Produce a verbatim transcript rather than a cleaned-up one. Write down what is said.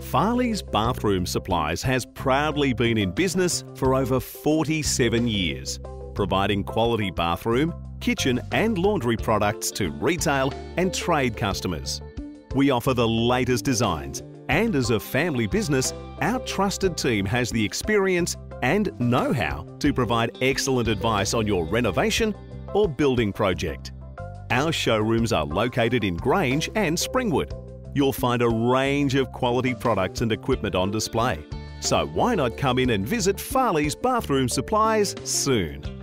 Farley's Bathroom Supplies has proudly been in business for over forty-seven years, providing quality bathroom, kitchen and laundry products to retail and trade customers. We offer the latest designs, and as a family business, our trusted team has the experience and know-how to provide excellent advice on your renovation or building project. Our showrooms are located in Grange and Springwood. You'll find a range of quality products and equipment on display. So why not come in and visit Farley's Bathroom Supplies soon?